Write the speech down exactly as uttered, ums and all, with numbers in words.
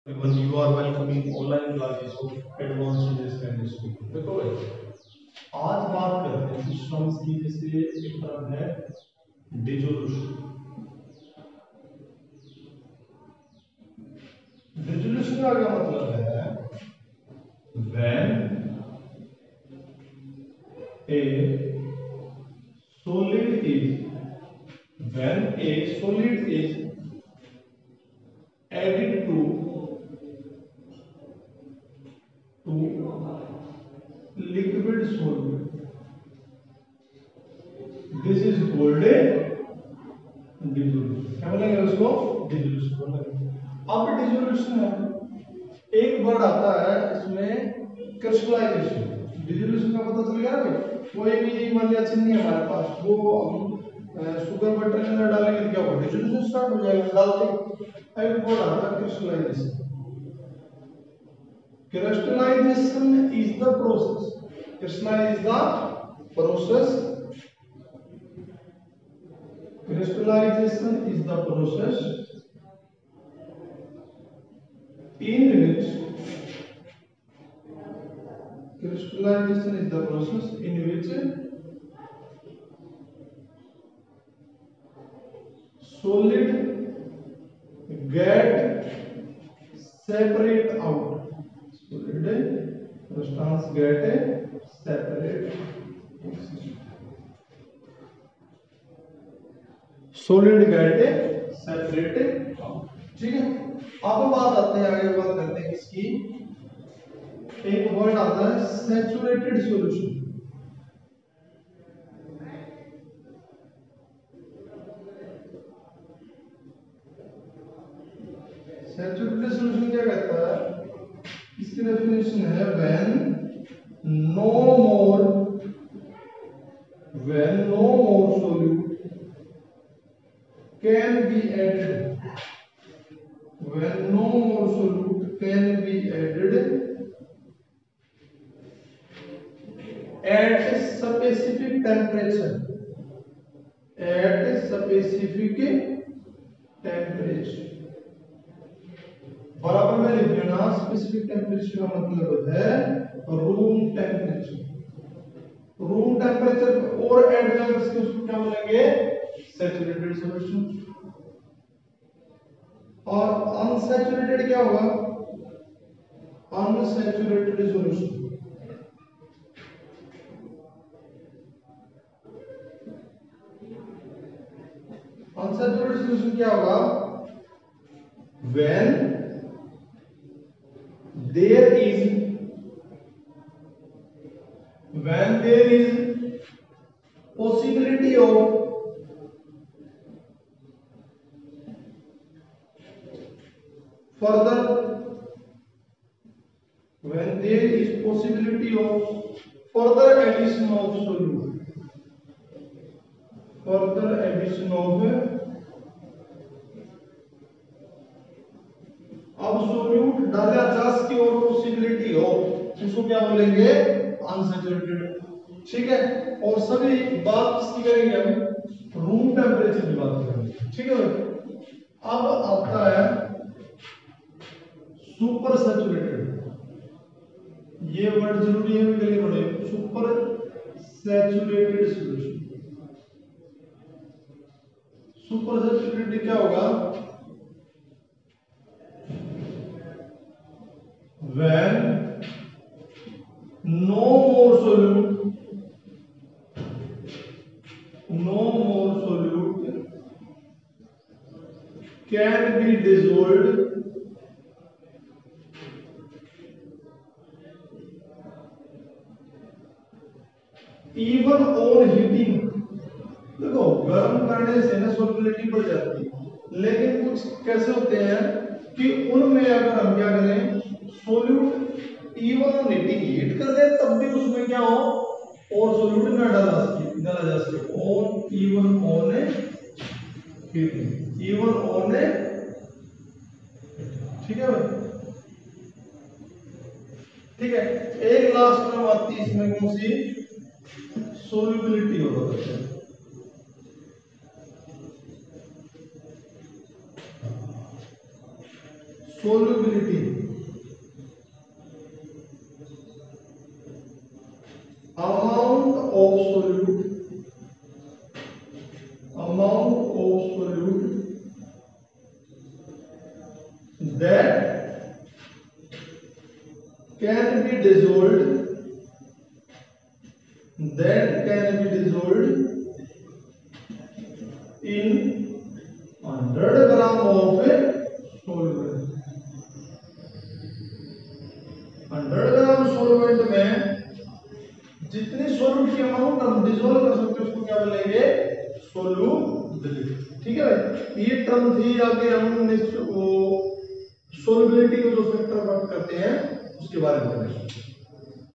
Even you are welcoming online classes of advanced English Language School. देखो भाई, आज बात करते हैं सिस्टम्स की। जैसे एक टर्म है डिसोल्यूशन। डिसोल्यूशन का क्या मतलब है? when a solid is when a solid is added to to liquid solid, this is called a dissolution. क्या बोलेंगे उसको? डिसोल्यूशन बोलेंगे। अब डिसोल्यूशन है, एक वर्ड आता है इसमें क्रिस्टलाइजेशन। डिसोल्यूशन का पता चल गया भाई। कोई भी मान लिया चिन्ह है हमारे पास, वो हम शुगर बटर के अंदर डालेंगे तो क्या होगा? डिसोल्यूशन स्टार्ट हो जाएगा। डालते एक वर्ड आता है crystallization. Crystallization is the process. Crystallization is the process. Crystallization is the process in which crystallization is the process in which solid get separate out. Solid substance get separate. Solid get separate. ठीक है। अब बात आते हैं, आगे बात करते हैं किसकी? एक वर्ड आता है सैचुरेटेड सॉल्यूशन। सैचुरेटेड सॉल्यूशन क्या कहता है? इसकी डेफिनेशन है when no more when no more solute can be added when no more solute can be added at specific temperature at specific temperature। बराबर में लिख लेना, स्पेसिफिक टेम्परेचर का मतलब है रूम टेम्परेचर। रूम टेम्परेचर और ऐड करके उसको क्या बोलेंगे? Saturated solution. और अनसैचुरेटेड क्या होगा? Unsaturated solution. अनसैचुरेटेड सॉल्यूशन क्या होगा? when there is when there is possibility of further when there is possibility of further addition of solute further addition of अब सोल्यूट डाला जा सके और पॉसिबिलिटी हो, उसको क्या बोलेंगे? अनसैचुरेटेड। ठीक है। और सभी बात किसकी करेंगे? हम रूम टेम्परेचर की बात करेंगे। ठीक है भाई। अब आता है सुपर सैचुरेटेड। ये वर्ड जरूरी है क्लियर होने। Super saturated solution. Super saturated क्या होगा? when no more solute no more solute can be dissolved even on heating। देखो गर्म करने से ना सॉल्युबिलिटी बढ़ जाती है, लेकिन कुछ कैसे होते हैं कि उनमें अगर हम क्या करें, solute even on heating heat कर दे तब भी उसमें क्या हो और सोल्यूट ना डाला सके डाला जा सके on even on heating even on. ठीक है भाई। ठीक है। एक लास्ट टर्म आती है इसमें कौन सी? सोल्युबिलिटी हो रहा है। solubility, amount of solute, amount of solute that can be dissolved, that can be dissolved in one hundred gram of a solvent. one hundred gram solvent में जितनी सोल्यूट की अमाउंट हम डिसॉल्व कर सकते हैं उसको क्या बोलेंगे? सोल्यूबिलिटी। ठीक है भाई, ये टर्म थी। आगे हम नेक्स्ट वो सोल्युबिलिटी को जो फैक्टर बात करते हैं उसके बारे में बताएंगे।